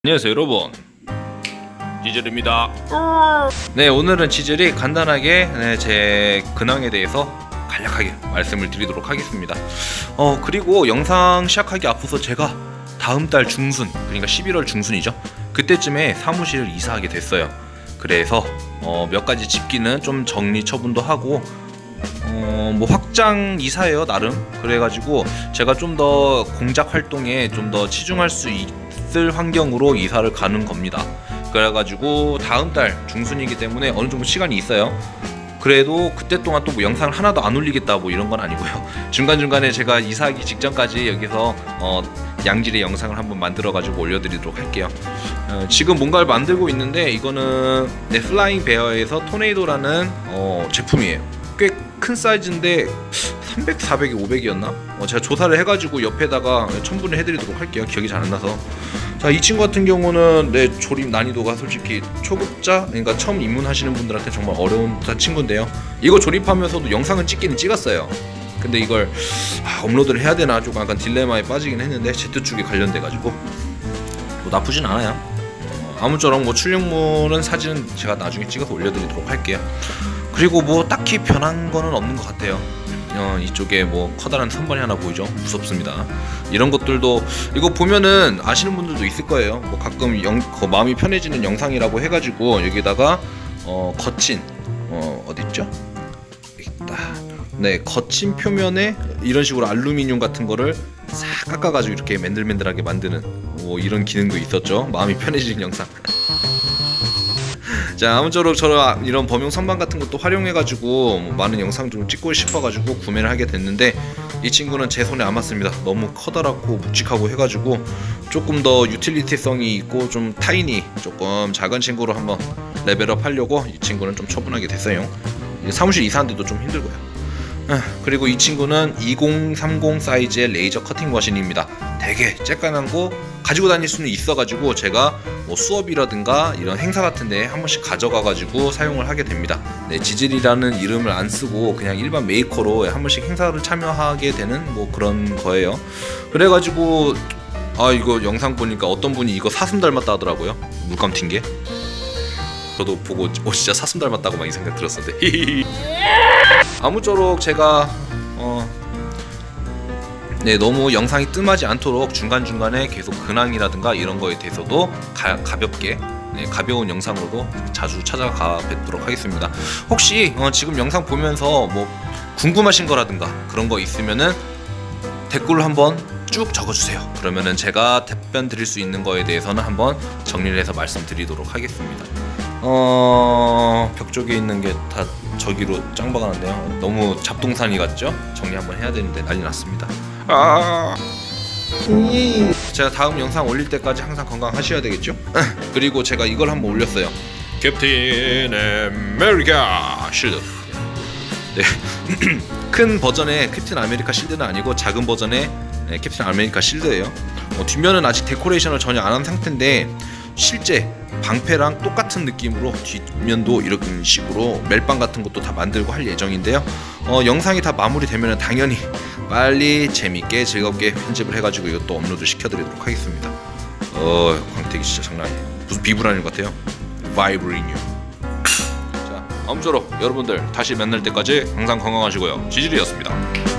안녕하세요 여러분, 지젤입니다. 네, 오늘은 지젤이 간단하게 제 근황에 대해서 간략하게 말씀을 드리도록 하겠습니다. 그리고 영상 시작하기 앞서서 제가 다음 달 중순, 그러니까 11월 중순이죠, 그때쯤에 사무실을 이사하게 됐어요. 그래서 몇 가지 집기는 좀 정리 처분도 하고 뭐 확장 이사예요 나름. 그래가지고 제가 좀 더 공작 활동에 좀 더 치중할 수 있을 환경으로 이사를 가는 겁니다. 그래가지고 다음 달 중순이기 때문에 어느 정도 시간이 있어요. 그래도 그때 동안 또 뭐 영상을 하나도 안 올리겠다 뭐 이런 건 아니고요. 중간중간에 제가 이사하기 직전까지 여기서 양질의 영상을 한번 만들어가지고 올려드리도록 할게요. 지금 뭔가를 만들고 있는데 이거는 플라잉 베어에서 토네이도라는 제품이에요. 꽤 큰 사이즈인데 300, 400이 500이었나? 제가 조사를 해가지고 옆에다가 첨부를 해드리도록 할게요. 기억이 잘 안 나서. 자, 이 친구 같은 경우는 조립 난이도가 솔직히 초급자, 그러니까 처음 입문하시는 분들한테 정말 어려운 친구인데요. 이거 조립하면서도 영상은 찍기는 찍었어요. 근데 이걸 업로드를 해야 되나 조금 약간 딜레마에 빠지긴 했는데 Z 쪽에 관련돼가지고 뭐 나쁘진 않아요. 아무쪼록 뭐 출력물은 사진은 제가 나중에 찍어서 올려드리도록 할게요. 그리고 뭐 딱히 변한 거는 없는 것 같아요. 이쪽에 뭐 커다란 선반이 하나 보이죠? 무섭습니다. 이런 것들도 이거 보면은 아시는 분들도 있을 거예요. 뭐 가끔 마음이 편해지는 영상이라고 해가지고 여기다가 거친 어딨죠? 있다. 네, 거친 표면에 이런 식으로 알루미늄 같은 거를 싹 깎아가지고 이렇게 맨들맨들하게 만드는 뭐 이런 기능도 있었죠. 마음이 편해지는 영상. 자, 아무쪼록 저런 이런 범용 선반 같은 것도 활용해가지고 많은 영상 좀 찍고 싶어가지고 구매를 하게 됐는데 이 친구는 제 손에 안 맞습니다. 너무 커다랗고 묵직하고 해가지고 조금 더 유틸리티성이 있고 좀 타이니, 조금 작은 친구로 한번 레벨업 하려고 이 친구는 좀 처분하게 됐어요. 사무실 이사하는데도 좀 힘들고요. 그리고 이 친구는 2030 사이즈의 레이저 커팅 머신입니다. 되게 쬐깐한 거 가지고 다닐 수는 있어가지고 제가 뭐 수업이라든가 이런 행사 같은데 한 번씩 가져가가지고 사용을 하게 됩니다. 네, 지질이라는 이름을 안 쓰고 그냥 일반 메이커로 한 번씩 행사를 참여하게 되는 뭐 그런 거예요. 그래가지고 이거 영상 보니까 어떤 분이 이거 사슴 닮았다 하더라고요. 물감 튄 게. 저도 보고 진짜 사슴 닮았다고 많이 생각 들었었는데 아무쪼록 제가 너무 영상이 뜸하지 않도록 중간중간에 계속 근황이라든가 이런 거에 대해서도 가볍게 가벼운 영상으로도 자주 찾아가 뵙도록 하겠습니다. 혹시 지금 영상 보면서 뭐 궁금하신 거라든가 그런 거 있으면은 댓글로 한번 쭉 적어주세요. 그러면은 제가 답변 드릴 수 있는 거에 대해서는 한번 정리를 해서 말씀드리도록 하겠습니다. 벽 쪽에 있는 게 다 저기로 짱박아 놨네요. 너무 잡동사니 같죠? 정리 한번 해야 되는데 난리 났습니다. 제가 다음 영상 올릴 때까지 항상 건강하셔야 되겠죠? 그리고 제가 이걸 한번 올렸어요. 캡틴 아메리카 실드. 네. 큰 버전의 캡틴 아메리카 실드는 아니고 작은 버전의 캡틴 아메리카 실드예요. 뒷면은 아직 데코레이션을 전혀 안 한 상태인데 실제 방패랑 똑같은 느낌으로 뒷면도 이런 식으로 멜빵 같은 것도 다 만들고 할 예정인데요. 영상이 다 마무리되면 당연히 빨리 재밌게 즐겁게 편집을 해가지고 이것도 업로드 시켜드리도록 하겠습니다. 광택이 진짜 장난 아니에요. 무슨 비브라늄 같아요. 바이브리늄. 자, 아무쪼록 여러분들 다시 만날 때까지 항상 건강하시고요. 지질이었습니다.